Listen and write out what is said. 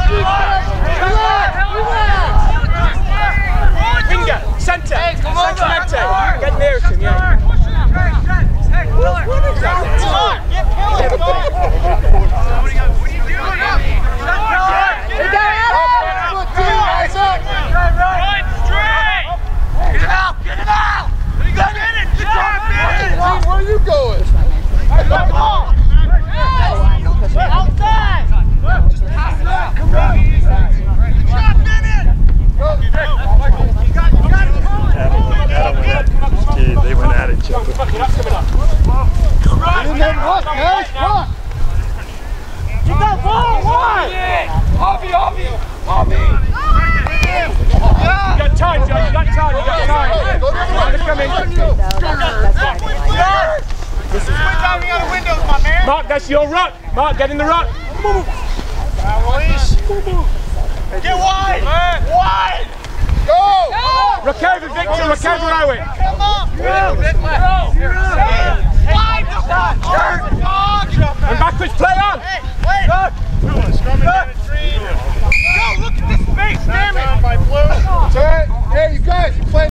Finger, centre. Get near to him, yeah. Where are you going? Come on! Outside! Just pass it out! Come on! They went at each other. Get in there and rush, guys! Rush! Get that ball! Wide! Harvey! You got time, Joe. You got time. Mark, that's your ruck. Mark, get in the ruck. Move. Get wide! Wide! Go! Rock over, Victor. Rock over, Owen. Come on! Go! Wide!